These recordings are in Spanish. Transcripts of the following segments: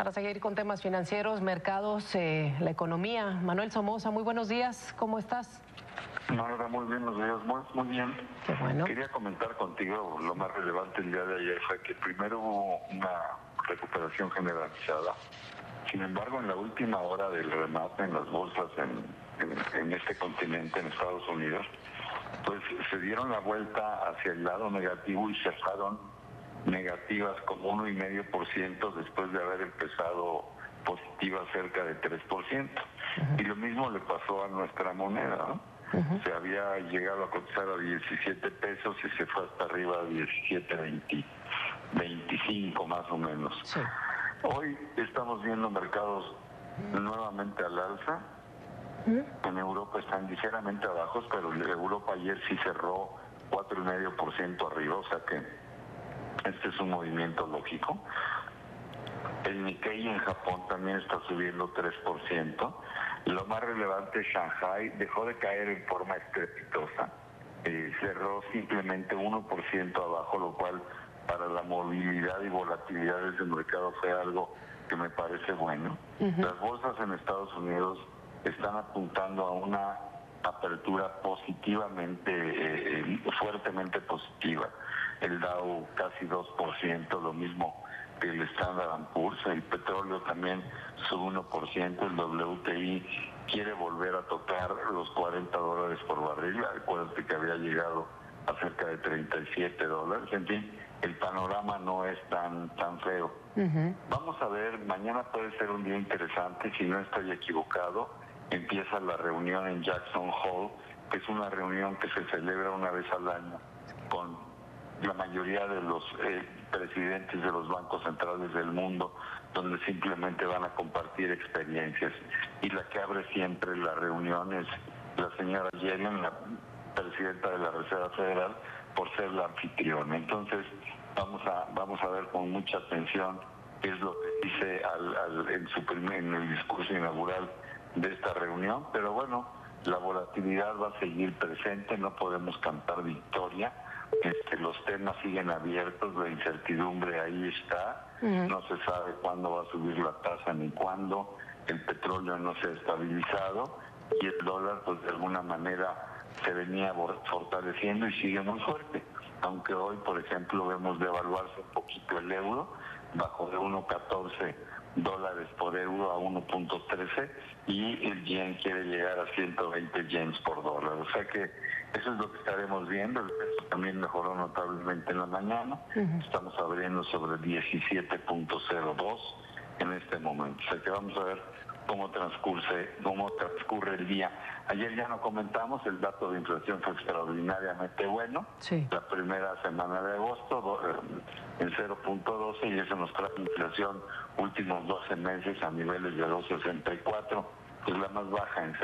Para seguir con temas financieros, mercados, la economía. Manuel Somoza, muy buenos días, ¿cómo estás? Nada, muy bien, los días, muy bien. Qué bueno. Quería comentar contigo, lo más relevante el día de ayer fue que primero hubo una recuperación generalizada. Sin embargo, en la última hora del remate en las bolsas en este continente, en Estados Unidos, pues se dieron la vuelta hacia el lado negativo y cerraron negativas como 1,5% después de haber empezado positiva cerca de 3%. Y lo mismo le pasó a nuestra moneda, ¿no? Se había llegado a cotizar a 17 pesos y se fue hasta arriba a 17.25 más o menos. Sí. Hoy estamos viendo mercados nuevamente al alza. En Europa están ligeramente abajo, pero Europa ayer sí cerró 4,5% arriba, o sea que este es un movimiento lógico. El Nikkei en Japón también está subiendo 3%. Lo más relevante, Shanghai dejó de caer en forma estrepitosa. Cerró simplemente 1% abajo, lo cual para la movilidad y volatilidad del mercado fue algo que me parece bueno. Las bolsas en Estados Unidos están apuntando a una apertura fuertemente positiva. El Dow casi 2%, lo mismo que el Standard & Poor's. El petróleo también sube 1%, el WTI quiere volver a tocar los $40 por barril. Acuérdate que había llegado a cerca de $37. En fin, el panorama no es tan feo. Vamos a ver, mañana puede ser un día interesante, si no estoy equivocado. Empieza la reunión en Jackson Hole, que es una reunión que se celebra una vez al año con la mayoría de los presidentes de los bancos centrales del mundo, donde simplemente van a compartir experiencias. Y la que abre siempre la reunión es la señora Yellen, la presidenta de la Reserva Federal, por ser la anfitriona. Entonces vamos a ver con mucha atención qué es lo que dice en el discurso inaugural de esta reunión. Pero bueno, la volatilidad va a seguir presente, no podemos cantar victoria. Los temas siguen abiertos, la incertidumbre ahí está, no se sabe cuándo va a subir la tasa ni cuándo, el petróleo no se ha estabilizado y el dólar pues de alguna manera se venía fortaleciendo y sigue muy fuerte, aunque hoy por ejemplo vemos devaluarse un poquito el euro, bajó de 1.14 dólares por euro a 1.13 y el yen quiere llegar a 120 yens por dólar, o sea que eso es lo que estaremos viendo. El peso también mejoró notablemente en la mañana, estamos abriendo sobre 17.02 en este momento, o sea que vamos a ver cómo transcurre el día. Ayer ya no comentamos, el dato de inflación fue extraordinariamente bueno. Sí. La primera semana de agosto en 0.12 y eso nos trae inflación últimos 12 meses a niveles de 2.64. Es la más baja en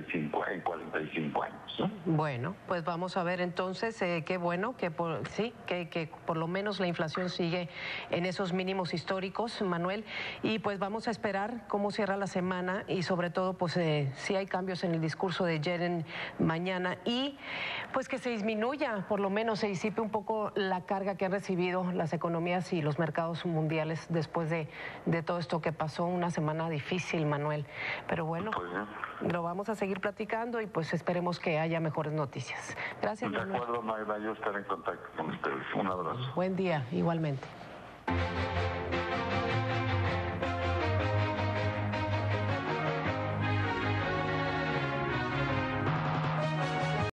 45 años. ¿No? Bueno, pues vamos a ver entonces, qué bueno que por lo menos la inflación sigue en esos mínimos históricos, Manuel, y pues vamos a esperar cómo cierra la semana y sobre todo pues si hay cambios en el discurso de Yellen mañana y pues que se disminuya, por lo menos se disipe un poco la carga que han recibido las economías y los mercados mundiales después de todo esto que pasó, una semana difícil, Manuel, pero bueno. Lo vamos a seguir platicando y pues esperemos que haya mejores noticias. Gracias. De acuerdo, Mayra, yo estaré en contacto con ustedes. Un abrazo. Buen día, igualmente.